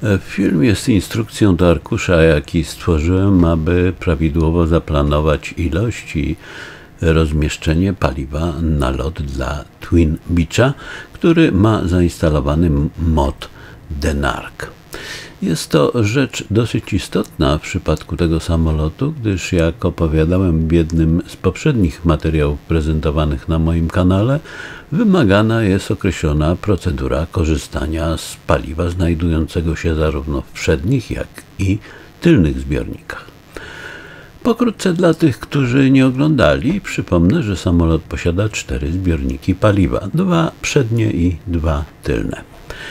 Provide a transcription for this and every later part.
Film jest instrukcją do arkusza, jaki stworzyłem, aby prawidłowo zaplanować ilość i rozmieszczenie paliwa na lot dla Twin Beacha, który ma zainstalowany mod Denark. Jest to rzecz dosyć istotna w przypadku tego samolotu, gdyż jak opowiadałem w jednym z poprzednich materiałów prezentowanych na moim kanale, wymagana jest określona procedura korzystania z paliwa znajdującego się zarówno w przednich, jak i tylnych zbiornikach. Pokrótce dla tych, którzy nie oglądali, przypomnę, że samolot posiada 4 zbiorniki paliwa, 2 przednie i 2 tylne.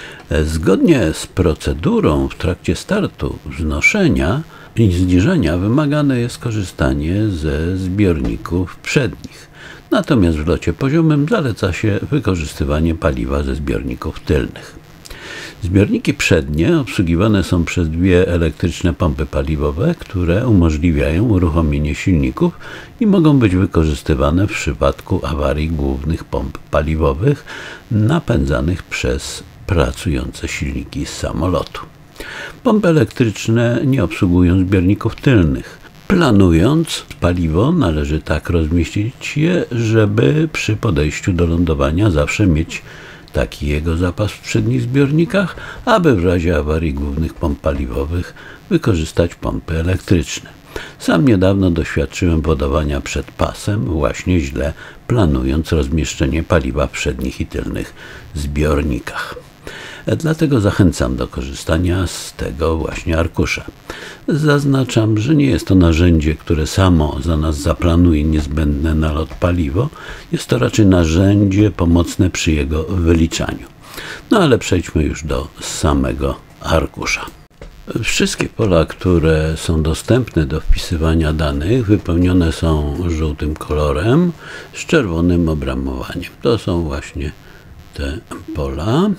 Zgodnie z procedurą w trakcie startu, wznoszenia i zniżenia wymagane jest korzystanie ze zbiorników przednich. Natomiast w locie poziomym zaleca się wykorzystywanie paliwa ze zbiorników tylnych. Zbiorniki przednie obsługiwane są przez 2 elektryczne pompy paliwowe, które umożliwiają uruchomienie silników i mogą być wykorzystywane w przypadku awarii głównych pomp paliwowych napędzanych przez pracujące silniki z samolotu. Pompy elektryczne nie obsługują zbiorników tylnych. Planując paliwo, należy tak rozmieścić je, żeby przy podejściu do lądowania zawsze mieć taki jego zapas w przednich zbiornikach, aby w razie awarii głównych pomp paliwowych wykorzystać pompy elektryczne. Sam niedawno doświadczyłem wodowania przed pasem, właśnie źle planując rozmieszczenie paliwa w przednich i tylnych zbiornikach. Dlatego zachęcam do korzystania z tego właśnie arkusza. Zaznaczam, że nie jest to narzędzie, które samo za nas zaplanuje niezbędne na lot paliwo. Jest to raczej narzędzie pomocne przy jego wyliczaniu. No ale przejdźmy już do samego arkusza. Wszystkie pola, które są dostępne do wpisywania danych, wypełnione są żółtym kolorem z czerwonym obramowaniem. To są właśnie te pola.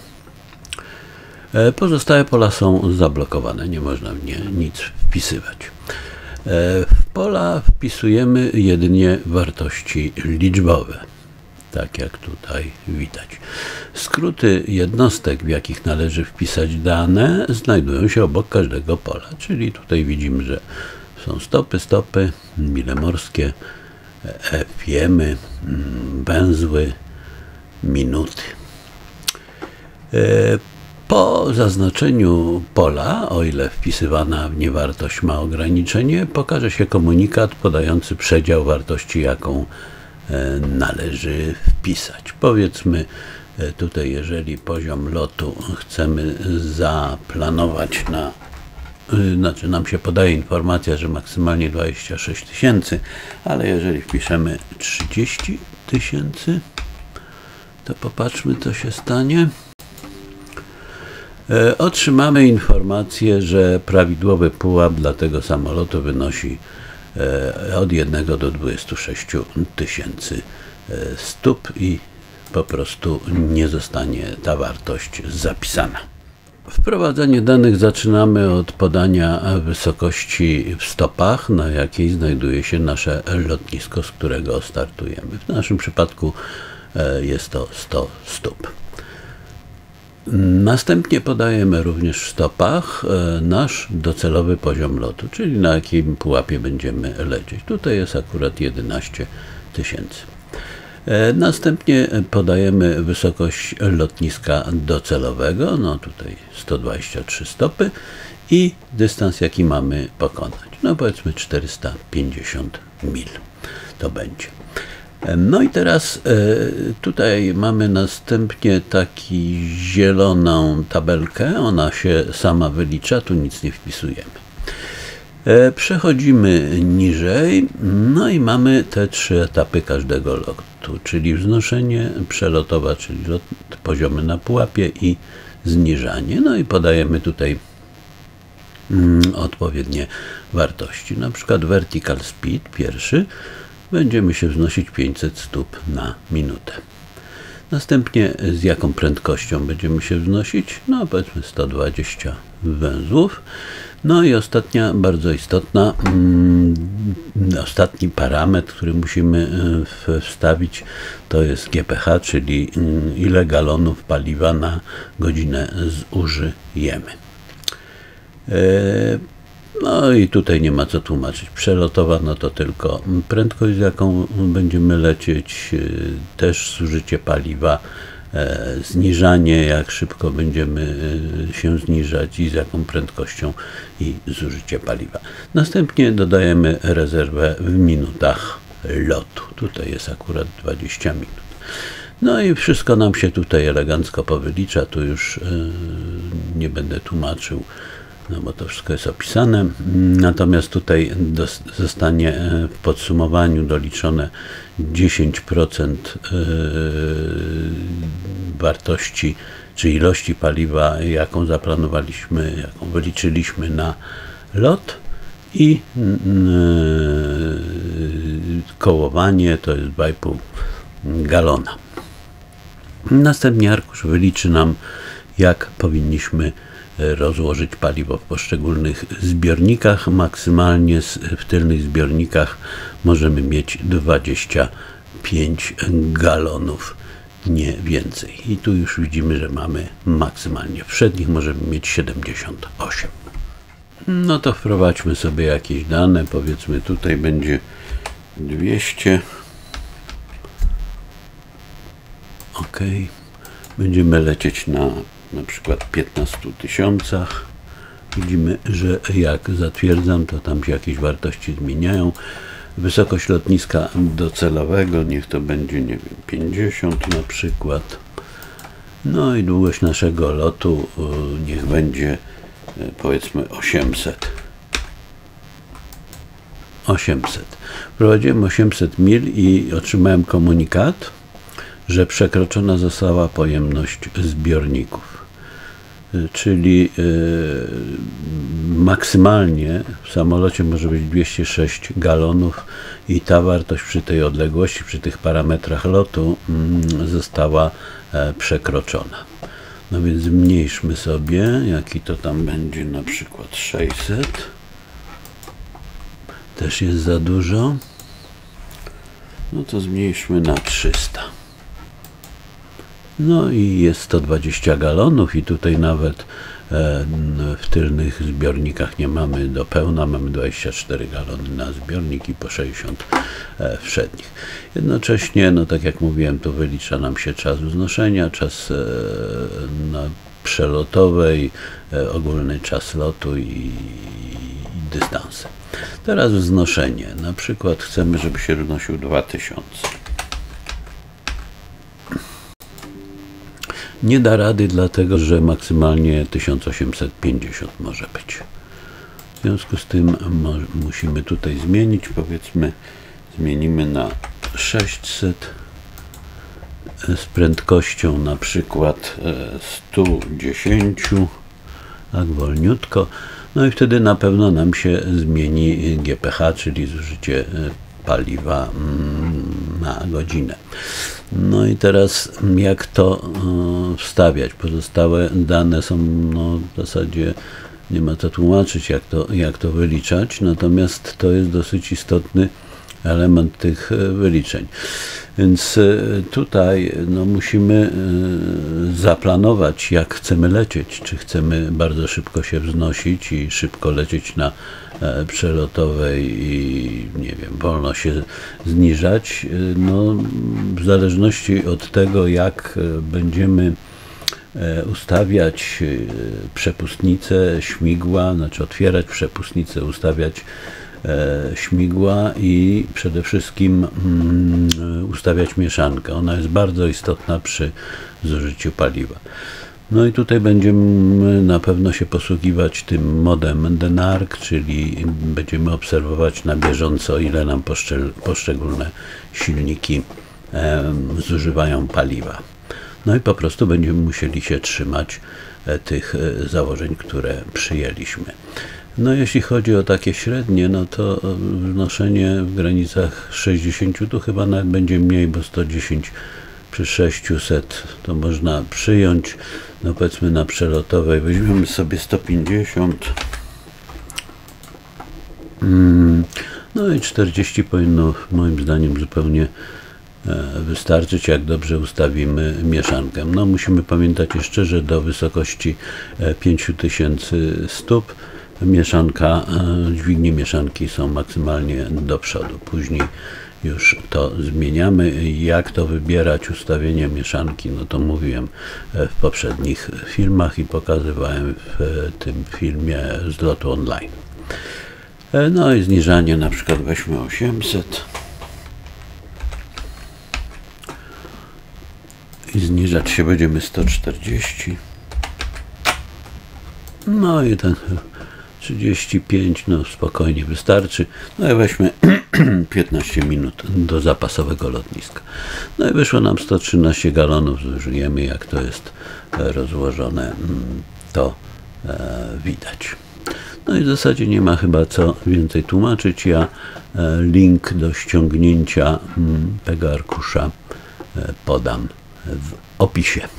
Pozostałe pola są zablokowane, nie można w nie nic wpisywać. W pola wpisujemy jedynie wartości liczbowe, tak jak tutaj widać. Skróty jednostek, w jakich należy wpisać dane, znajdują się obok każdego pola, czyli tutaj widzimy, że są stopy, mile morskie, FM-y, węzły, minuty. Po zaznaczeniu pola, o ile wpisywana w nie wartość ma ograniczenie, pokaże się komunikat podający przedział wartości, jaką należy wpisać. Powiedzmy tutaj, jeżeli poziom lotu chcemy zaplanować na, znaczy nam się podaje informacja, że maksymalnie 26 000, ale jeżeli wpiszemy 30 000, to popatrzmy, co się stanie. Otrzymamy informację, że prawidłowy pułap dla tego samolotu wynosi od 1 do 26 000 stóp i po prostu nie zostanie ta wartość zapisana. Wprowadzenie danych zaczynamy od podania wysokości w stopach, na jakiej znajduje się nasze lotnisko, z którego startujemy. W naszym przypadku jest to 100 stóp. Następnie podajemy również w stopach nasz docelowy poziom lotu, czyli na jakim pułapie będziemy lecieć. Tutaj jest akurat 11 000. Następnie podajemy wysokość lotniska docelowego, no tutaj 123 stopy i dystans, jaki mamy pokonać. No powiedzmy 450 mil to będzie. No i teraz tutaj mamy następnie taki zieloną tabelkę, ona się sama wylicza, tu nic nie wpisujemy. Przechodzimy niżej, no i mamy te 3 etapy każdego lotu, czyli wznoszenie, przelotowa, czyli lot, poziomy na pułapie i zniżanie. No i podajemy tutaj odpowiednie wartości, na przykład vertical speed pierwszy, będziemy się wznosić 500 stóp na minutę. Następnie z jaką prędkością będziemy się wznosić? No powiedzmy 120 węzłów. No i ostatnia, bardzo istotna, ostatni parametr, który musimy wstawić, to jest GPH, czyli ile galonów paliwa na godzinę zużyjemy. No i tutaj nie ma co tłumaczyć. Przelotowa no to tylko prędkość, z jaką będziemy lecieć, też zużycie paliwa, zniżanie, jak szybko będziemy się zniżać i z jaką prędkością i zużycie paliwa. Następnie dodajemy rezerwę w minutach lotu. Tutaj jest akurat 20 minut. No i wszystko nam się tutaj elegancko powylicza. Tu już nie będę tłumaczył, no bo to wszystko jest opisane. Natomiast tutaj zostanie w podsumowaniu doliczone 10% wartości czy ilości paliwa, jaką zaplanowaliśmy, jaką wyliczyliśmy na lot, i kołowanie to jest 2,5 galona. Następnie arkusz wyliczy nam, jak powinniśmy rozłożyć paliwo w poszczególnych zbiornikach. Maksymalnie w tylnych zbiornikach możemy mieć 25 galonów, nie więcej. I tu już widzimy, że mamy maksymalnie. W przednich możemy mieć 78. No to wprowadźmy sobie jakieś dane. Powiedzmy, tutaj będzie 200. OK. Będziemy lecieć na przykład 15 000. Widzimy, że jak zatwierdzam, to tam się jakieś wartości zmieniają. Wysokość lotniska docelowego, niech to będzie, nie wiem, 50 na przykład. No i długość naszego lotu niech będzie, powiedzmy, 800. Wprowadziłem 800 mil i otrzymałem komunikat, że przekroczona została pojemność zbiorników. Czyli maksymalnie w samolocie może być 206 galonów i ta wartość przy tej odległości, przy tych parametrach lotu została przekroczona. No więc zmniejszmy sobie, jaki to tam będzie, na przykład 600. Też jest za dużo. No to zmniejszmy na 300. No i jest 120 galonów i tutaj nawet w tylnych zbiornikach nie mamy do pełna, mamy 24 galony na zbiornik i po 60 w przednich. Jednocześnie, no tak jak mówiłem, tu wylicza nam się czas wznoszenia, czas przelotowej, ogólny czas lotu i dystanse. Teraz wznoszenie. Na przykład chcemy, żeby się wznosił 2000. Nie da rady, dlatego że maksymalnie 1850 może być. W związku z tym musimy tutaj zmienić. Powiedzmy, zmienimy na 600 z prędkością na przykład 110, tak wolniutko. No i wtedy na pewno nam się zmieni GPH, czyli zużycie paliwa na godzinę. No i teraz jak to wstawiać? Pozostałe dane są, no, w zasadzie nie ma co tłumaczyć, jak to wyliczać, natomiast to jest dosyć istotny element tych wyliczeń. Więc tutaj no, musimy zaplanować, jak chcemy lecieć. Czy chcemy bardzo szybko się wznosić i szybko lecieć na przelotowej i, nie wiem, wolno się zniżać. No, w zależności od tego, jak będziemy ustawiać przepustnice, śmigła, znaczy otwierać przepustnice, ustawiać śmigła i przede wszystkim ustawiać mieszankę. Ona jest bardzo istotna przy zużyciu paliwa. No i tutaj będziemy na pewno się posługiwać tym modem DNARC, czyli będziemy obserwować na bieżąco, ile nam poszczególne silniki zużywają paliwa. No i po prostu będziemy musieli się trzymać tych założeń, które przyjęliśmy. No jeśli chodzi o takie średnie, no to wnoszenie w granicach 60, tu chyba nawet będzie mniej, bo 110 przy 600 to można przyjąć. No powiedzmy na przelotowej weźmiemy sobie 150. No i 40 powinno moim zdaniem zupełnie wystarczyć, jak dobrze ustawimy mieszankę. No musimy pamiętać jeszcze, że do wysokości 5000 stóp mieszanka, dźwignie mieszanki są maksymalnie do przodu. Później już to zmieniamy. Jak to wybierać, ustawienia mieszanki, no to mówiłem w poprzednich filmach i pokazywałem w tym filmie z lotu online. No i zniżanie, na przykład weźmy 800 i zniżać się będziemy 140. No i ten 35, no spokojnie wystarczy. No i weźmy 15 minut do zapasowego lotniska. No i wyszło nam 113 galonów. Zużyjemy, jak to jest rozłożone, to widać. No i w zasadzie nie ma chyba co więcej tłumaczyć. Ja link do ściągnięcia tego arkusza podam w opisie.